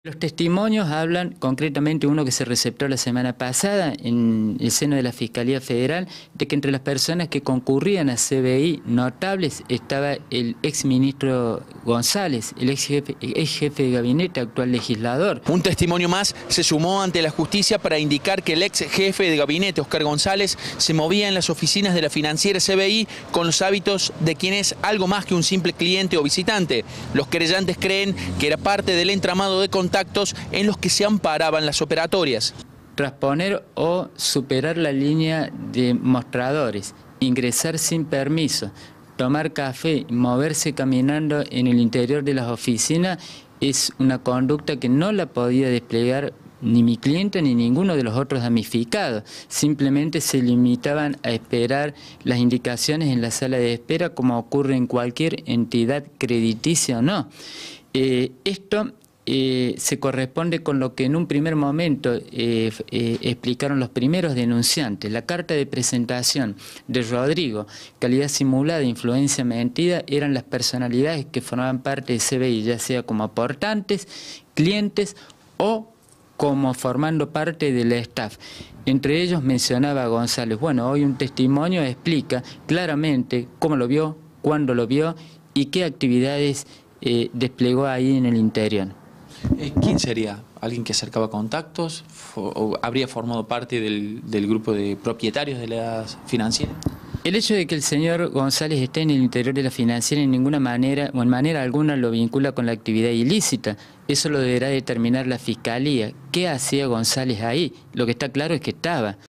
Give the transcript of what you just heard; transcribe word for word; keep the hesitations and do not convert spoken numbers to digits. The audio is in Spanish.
Los testimonios hablan, concretamente uno que se receptó la semana pasada en el seno de la Fiscalía Federal, de que entre las personas que concurrían a C B I notables estaba el exministro González, el ex jefe, ex jefe de gabinete, actual legislador. Un testimonio más se sumó ante la justicia para indicar que el ex jefe de gabinete, Oscar González, se movía en las oficinas de la financiera C B I con los hábitos de quien es algo más que un simple cliente o visitante. Los querellantes creen que era parte del entramado de contactos en los que se amparaban las operatorias. Trasponer o superar la línea de mostradores, ingresar sin permiso, tomar café, moverse caminando en el interior de las oficinas es una conducta que no la podía desplegar ni mi cliente ni ninguno de los otros damnificados. Simplemente se limitaban a esperar las indicaciones en la sala de espera, como ocurre en cualquier entidad crediticia o no. Eh, esto Eh, se corresponde con lo que en un primer momento eh, eh, explicaron los primeros denunciantes. La carta de presentación de Rodrigo, calidad simulada, influencia mentida, eran las personalidades que formaban parte de C B I, ya sea como aportantes, clientes o como formando parte del staff. Entre ellos mencionaba a González. Bueno, hoy un testimonio explica claramente cómo lo vio, cuándo lo vio y qué actividades eh, desplegó ahí en el interior. ¿Quién sería? ¿Alguien que acercaba contactos? ¿O habría formado parte del, del grupo de propietarios de las financieras? El hecho de que el señor González esté en el interior de la financiera en ninguna manera o en manera alguna lo vincula con la actividad ilícita. Eso lo deberá determinar la Fiscalía. ¿Qué hacía González ahí? Lo que está claro es que estaba.